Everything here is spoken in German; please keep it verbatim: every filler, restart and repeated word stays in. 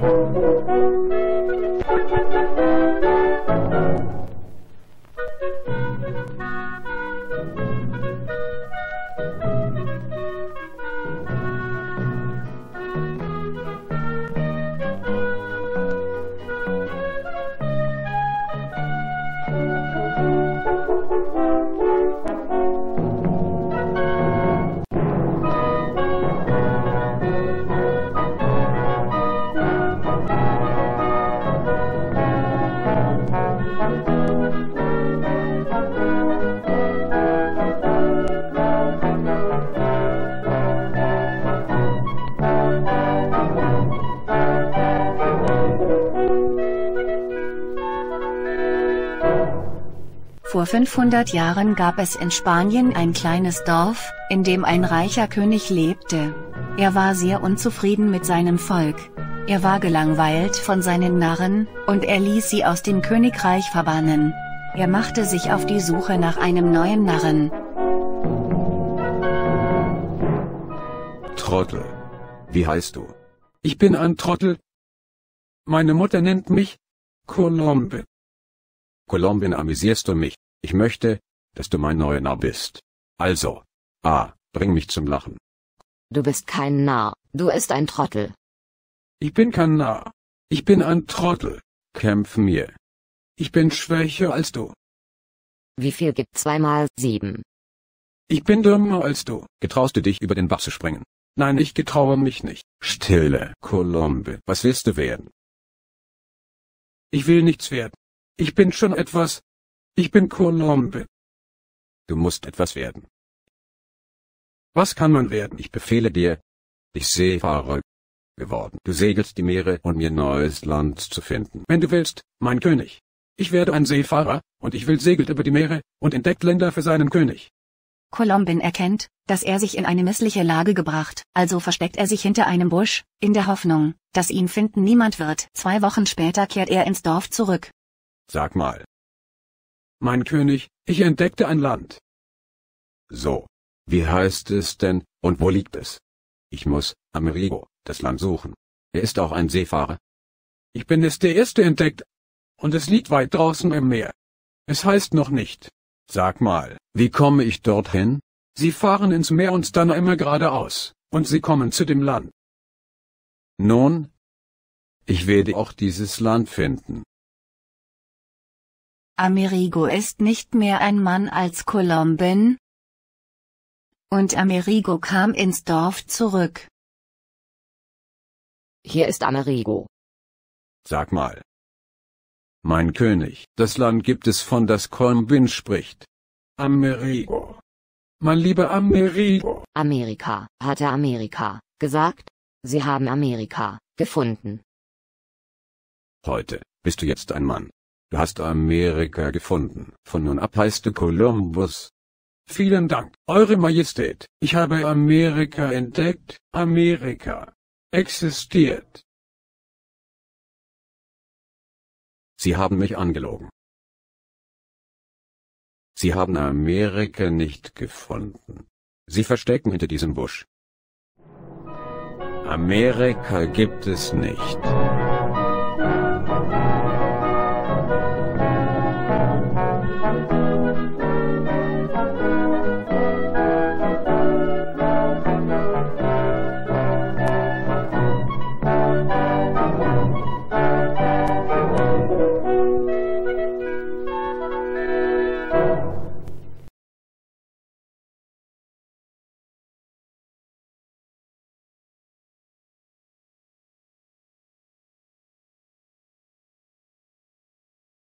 Vor fünfhundert Jahren gab es in Spanien ein kleines Dorf, in dem ein reicher König lebte. Er war sehr unzufrieden mit seinem Volk. Er war gelangweilt von seinen Narren, und er ließ sie aus dem Königreich verbannen. Er machte sich auf die Suche nach einem neuen Narren. Trottel. Wie heißt du? Ich bin ein Trottel. Meine Mutter nennt mich Colombin. Colombin, amüsierst du mich? Ich möchte, dass du mein neuer Narr bist. Also, A, bring mich zum Lachen. Du bist kein Narr, du bist ein Trottel. Ich bin kein Narr. Ich bin ein Trottel. Kämpf mir. Ich bin schwächer als du. Wie viel gibt zwei mal sieben? Ich bin dümmer als du. Getraust du dich, über den Bach zu springen? Nein, ich getraue mich nicht. Stille, Colombin. Was willst du werden? Ich will nichts werden. Ich bin schon etwas. Ich bin Colombin. Du musst etwas werden. Was kann man werden? Ich befehle dir. Ich Seefahrer geworden. Du segelst die Meere, um mir neues Land zu finden. Wenn du willst, mein König. Ich werde ein Seefahrer, und ich will segelt über die Meere, und entdeckt Länder für seinen König. Colombin erkennt, dass er sich in eine missliche Lage gebracht, also versteckt er sich hinter einem Busch, in der Hoffnung, dass ihn finden niemand wird. Zwei Wochen später kehrt er ins Dorf zurück. Sag mal. Mein König, ich entdeckte ein Land. So. Wie heißt es denn, und wo liegt es? Ich muss, Amerigo, das Land suchen. Er ist auch ein Seefahrer. Ich bin es der Erste entdeckt, und es liegt weit draußen im Meer. Es heißt noch nicht. Sag mal, wie komme ich dorthin? Sie fahren ins Meer und dann immer geradeaus, und sie kommen zu dem Land. Nun? Ich werde auch dieses Land finden. Amerigo ist nicht mehr ein Mann als Colombin. Und Amerigo kam ins Dorf zurück. Hier ist Amerigo. Sag mal. Mein König, das Land gibt es, von das Colombin spricht. Amerigo. Mein lieber Amerigo. Amerika, hatte Amerika gesagt? Sie haben Amerika gefunden. Heute bist du jetzt ein Mann. Du hast Amerika gefunden. Von nun ab heißt du Kolumbus. Vielen Dank, Eure Majestät. Ich habe Amerika entdeckt. Amerika existiert. Sie haben mich angelogen. Sie haben Amerika nicht gefunden. Sie verstecken hinter diesem Busch. Amerika gibt es nicht.